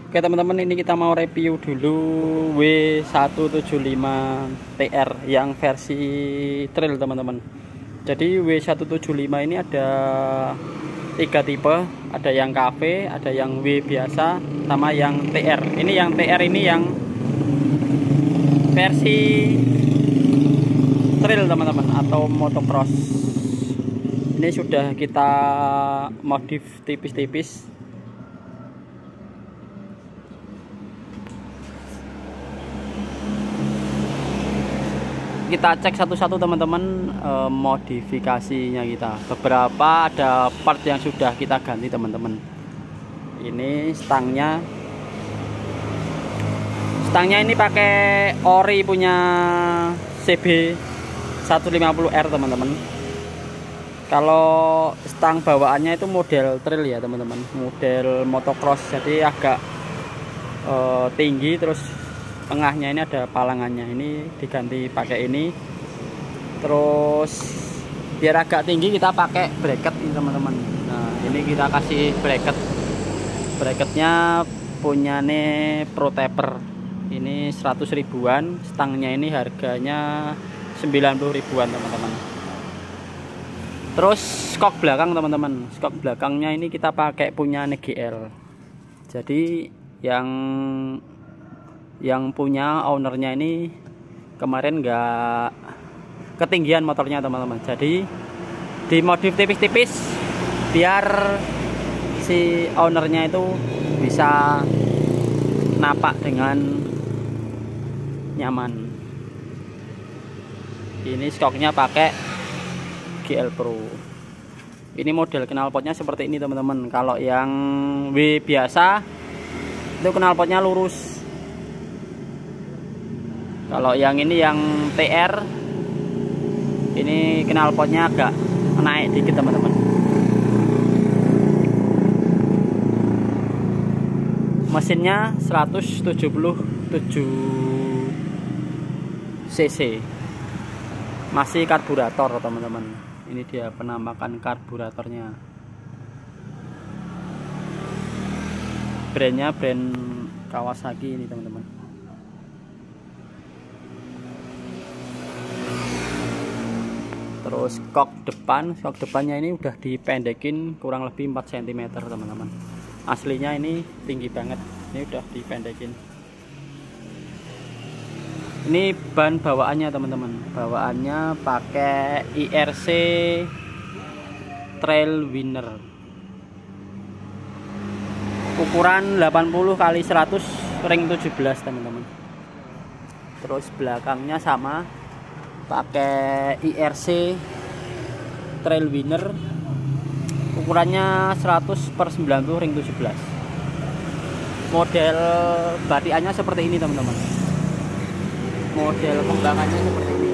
Oke teman-teman, ini kita mau review dulu W175 TR yang versi trail teman-teman. Jadi W175 ini ada 3 tipe, ada yang cafe, ada yang W biasa, sama yang TR. Ini yang TR ini yang versi trail teman-teman, atau motocross. Ini sudah kita modif tipis-tipis. Kita cek satu-satu teman-teman, modifikasinya kita. Beberapa ada part yang sudah kita ganti teman-teman. Ini stangnya ini pakai ori punya CB 150R teman-teman. Kalau stang bawaannya itu model trail ya teman-teman, model motocross, jadi agak tinggi, terus tengahnya ini ada palangannya, ini diganti pakai ini. Terus biar agak tinggi kita pakai bracket ini teman-teman. Nah ini kita kasih bracketnya punya nih Pro Taper, ini 100 ribuan. Stangnya ini harganya 90 ribuan teman-teman. Terus skok belakang teman-teman, skok belakangnya ini kita pakai punya NGL. Jadi yang punya ownernya ini kemarin nggak ketinggian motornya teman-teman, jadi dimodif tipis-tipis biar si ownernya itu bisa napak dengan nyaman. Ini skoknya pakai GL Pro. Ini model knalpotnya seperti ini teman-teman. Kalau yang W biasa itu knalpotnya lurus. Kalau yang ini yang TR, ini knalpotnya agak naik dikit teman-teman. Mesinnya 177 cc, masih karburator teman-teman. Ini dia penampakan karburatornya. Brandnya brand Kawasaki ini teman-teman. Terus skok depannya ini udah dipendekin kurang lebih 4 cm teman-teman. Aslinya ini tinggi banget, ini udah dipendekin. Ini ban bawaannya teman-teman, bawaannya pakai IRC Trail Winner, ukuran 80 kali 100 ring 17 teman-teman. Terus belakangnya sama, pakai IRC Trail Winner, ukurannya 100/90 ring 17. Model batikannya seperti ini teman-teman, model kembangannya seperti ini.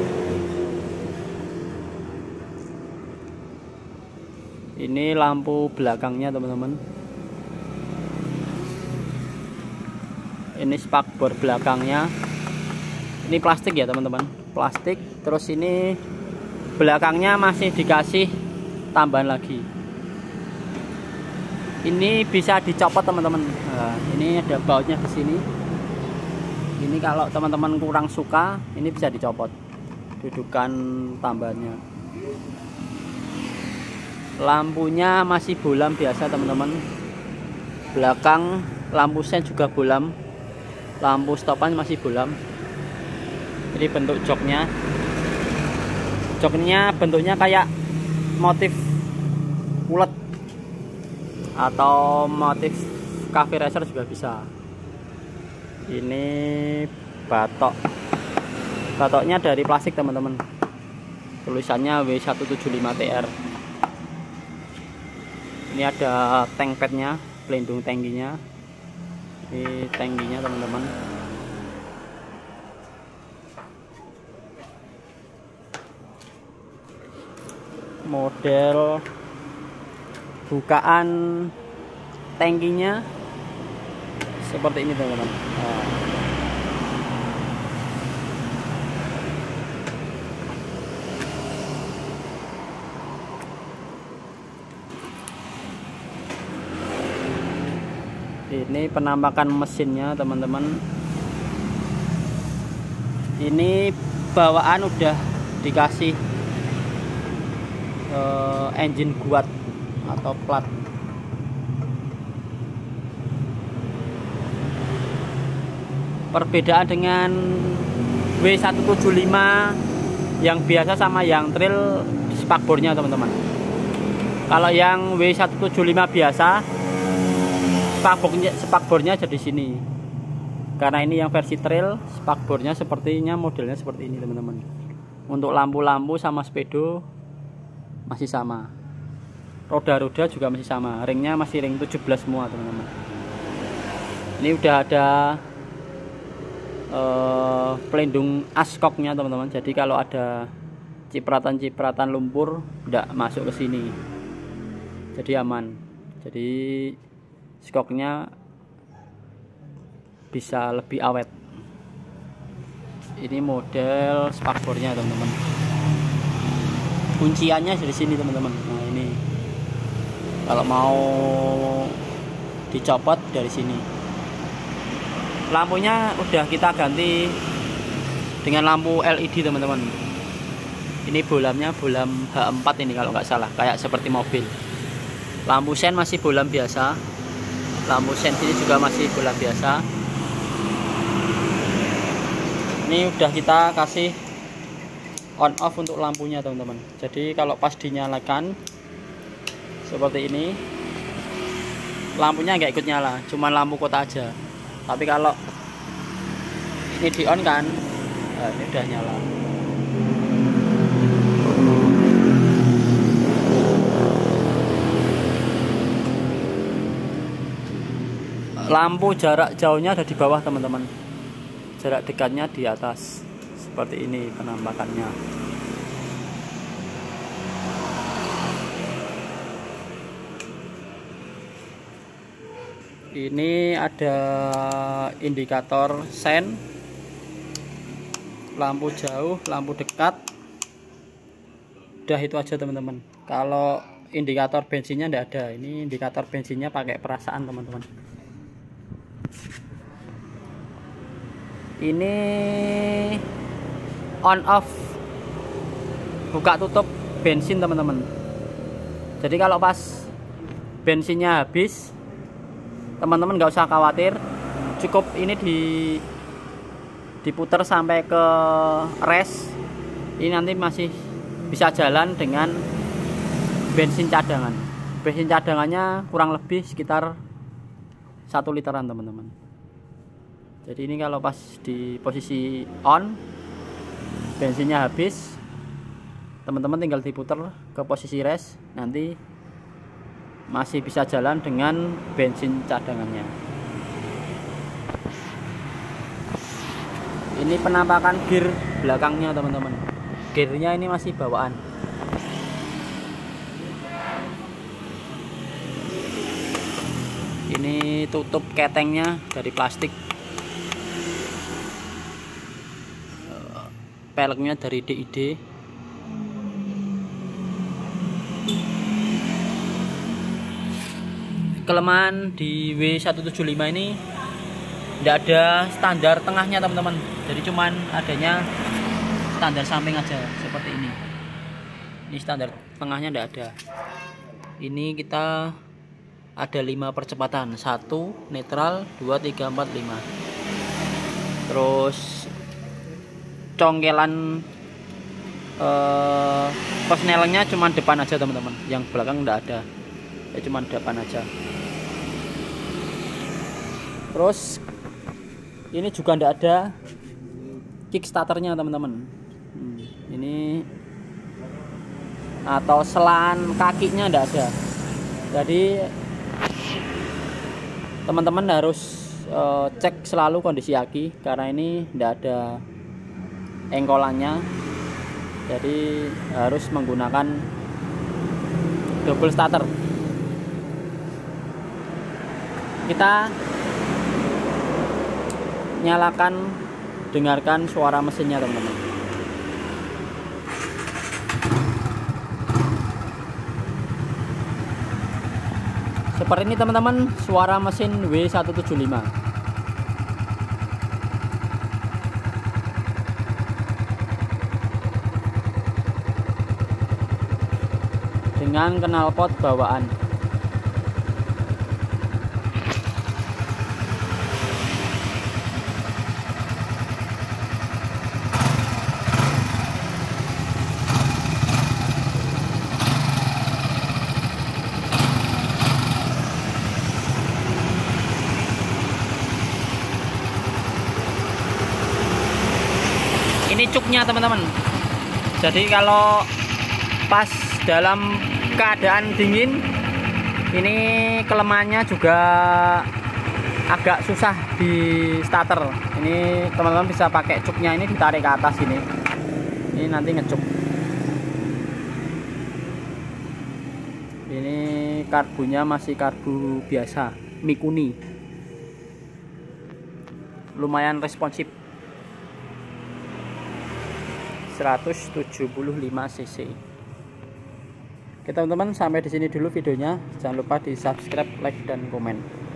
Ini lampu belakangnya teman-teman, ini spakbor belakangnya, ini plastik ya teman-teman, plastik. Terus ini belakangnya masih dikasih tambahan lagi, ini bisa dicopot teman-teman. Nah, ini ada bautnya di sini. Ini kalau teman-teman kurang suka, ini bisa dicopot dudukan tambahannya. Lampunya masih bolam biasa teman-teman. Belakang lampu sen juga bolam, lampu stopan masih bolam. Ini bentuk joknya bentuknya kayak motif ulet atau motif cafe racer juga bisa. Ini batoknya dari plastik teman-teman, tulisannya W175 TR. Ini ada tank padnya, pelindung tangkinya. Ini tangkinya teman-teman. Model bukaan tangkinya seperti ini teman-teman. Ini penampakan mesinnya teman-teman. Ini bawaan udah dikasih engine guat atau plat. Perbedaan dengan W175 yang biasa sama yang trail di spakbornya teman-teman. Kalau yang W175 biasa spakbornya ada di sini. Karena ini yang versi trail, spakbornya sepertinya modelnya seperti ini teman-teman. Untuk lampu-lampu sama speedo masih sama. Roda-roda juga masih sama. Ringnya masih ring 17 semua teman-teman. Ini udah ada pelindung askoknya teman-teman. Jadi kalau ada cipratan-cipratan lumpur tidak masuk ke sini. Jadi aman. Jadi skoknya bisa lebih awet. Ini model spakbornya teman-teman. Kunciannya dari sini teman-teman. Nah ini kalau mau dicopot dari sini. Lampunya udah kita ganti dengan lampu LED teman-teman. Ini bolamnya bolam H4 ini kalau nggak salah, kayak seperti mobil. Lampu sen masih bolam biasa. Lampu sen ini juga masih bolam biasa. Ini udah kita kasih on off untuk lampunya teman-teman. Jadi kalau pas dinyalakan seperti ini, lampunya nggak ikut nyala, cuma lampu kota aja. Tapi kalau ini di on kan, nah ini udah nyala. Lampu jarak jauhnya ada di bawah teman-teman, jarak dekatnya di atas. Seperti ini penampakannya. Ini ada indikator sen, lampu jauh, lampu dekat. Udah itu aja teman-teman. Kalau indikator bensinnya tidak ada. Ini indikator bensinnya pakai perasaan teman-teman. Ini on off buka tutup bensin teman-teman. Jadi kalau pas bensinnya habis, teman-teman nggak usah khawatir, cukup ini diputar sampai ke res. Ini nanti masih bisa jalan dengan bensin cadangan. Bensin cadangannya kurang lebih sekitar 1 literan teman-teman. Jadi ini kalau pas di posisi on, bensinnya habis, teman-teman tinggal diputar ke posisi res, nanti masih bisa jalan dengan bensin cadangannya. Ini penampakan gear belakangnya teman-teman. Gearnya ini masih bawaan. Ini tutup ketengnya dari plastik. Peleknya dari DID. Kelemahan di W175 ini tidak ada standar tengahnya teman-teman. Jadi cuman adanya standar samping aja seperti ini. Ini standar tengahnya tidak ada. Ini kita ada 5 percepatan, 1 netral, 2, 3, 4, 5. Terus congkelan persnelingnya cuma depan aja teman-teman, yang belakang enggak ada, ya cuma depan aja. Terus ini juga enggak ada kickstarternya teman-teman. Ini atau selan kakinya enggak ada. Jadi teman-teman harus cek selalu kondisi aki, karena ini enggak ada engkolannya. Jadi harus menggunakan double starter. Kita nyalakan, dengarkan suara mesinnya teman-teman. Super ini teman-teman, suara mesin W175. Dengan knalpot bawaan. Ini cuknya teman-teman. Jadi kalau pas dalam keadaan dingin, ini kelemahannya juga agak susah di starter. Ini teman-teman bisa pakai cuknya, ini ditarik ke atas ini. Ini nanti ngecuk. Ini karbunya masih karbu biasa, Mikuni. Lumayan responsif. 175 cc. Oke teman-teman, sampai di sini dulu videonya. Jangan lupa di subscribe, like, dan komen.